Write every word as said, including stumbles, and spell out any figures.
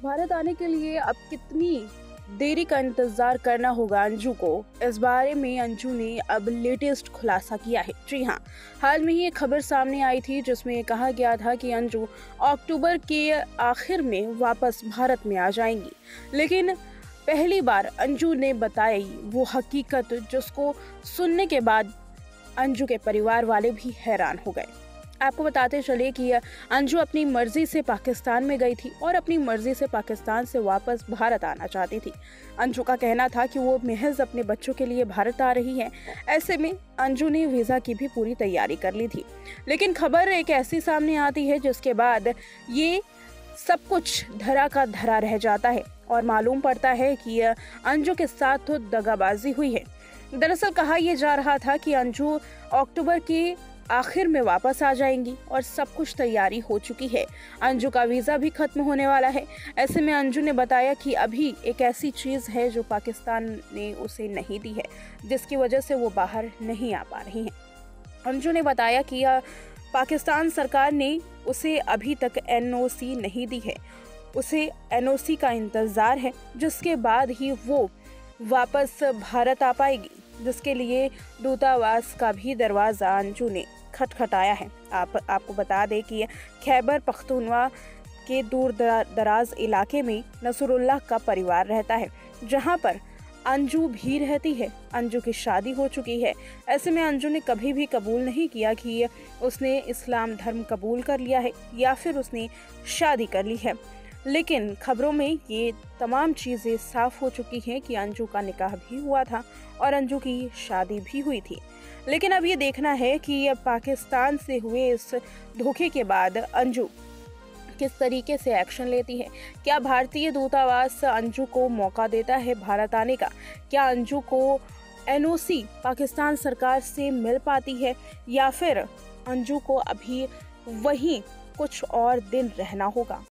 भारत आने के लिए अब कितनी देरी का इंतजार करना होगा अंजू को, इस बारे में अंजू ने अब लेटेस्ट खुलासा किया है। जी हाँ, हाल में ही एक खबर सामने आई थी जिसमें कहा गया था कि अंजू अक्टूबर के आखिर में वापस भारत में आ जाएंगी। लेकिन पहली बार अंजू ने बताई वो हकीकत जिसको सुनने के बाद अंजू के परिवार वाले भी हैरान हो गए। आपको बताते चले कि अंजू अपनी मर्जी से पाकिस्तान में गई थी और अपनी मर्जी से पाकिस्तान से वापस भारत आना चाहती थी। अंजू का कहना था कि वो महज अपने बच्चों के लिए भारत आ रही है। ऐसे में अंजू ने वीज़ा की भी पूरी तैयारी कर ली थी। लेकिन खबर एक ऐसी सामने आती है जिसके बाद ये सब कुछ धरा का धरा रह जाता है और मालूम पड़ता है कि अंजू के साथ तो दगाबाजी हुई है। दरअसल कहा यह जा रहा था कि अंजू अक्टूबर के आखिर में वापस आ जाएंगी और सब कुछ तैयारी हो चुकी है। अंजू का वीज़ा भी खत्म होने वाला है। ऐसे में अंजू ने बताया कि अभी एक ऐसी चीज़ है जो पाकिस्तान ने उसे नहीं दी है, जिसकी वजह से वो बाहर नहीं आ पा रही हैं। अंजू ने बताया कि पाकिस्तान सरकार ने उसे अभी तक एन ओ सी नहीं दी है, उसे एन ओ सी का इंतज़ार है, जिसके बाद ही वो वापस भारत आ पाएगी, जिसके लिए दूतावास का भी दरवाज़ा अंजू ने खटखटाया है। आप आपको बता दें कि खैबर पख्तूनख्वा के दूर दराज इलाके में नसरुल्लाह का परिवार रहता है, जहां पर अंजू भी रहती है। अंजू की शादी हो चुकी है। ऐसे में अंजू ने कभी भी कबूल नहीं किया कि उसने इस्लाम धर्म कबूल कर लिया है या फिर उसने शादी कर ली है। लेकिन खबरों में ये तमाम चीज़ें साफ हो चुकी हैं कि अंजू का निकाह भी हुआ था और अंजू की शादी भी हुई थी। लेकिन अब ये देखना है कि पाकिस्तान से हुए इस धोखे के बाद अंजू किस तरीके से एक्शन लेती है। क्या भारतीय दूतावास अंजू को मौका देता है भारत आने का? क्या अंजू को एन ओ सी पाकिस्तान सरकार से मिल पाती है या फिर अंजू को अभी वहीं कुछ और दिन रहना होगा?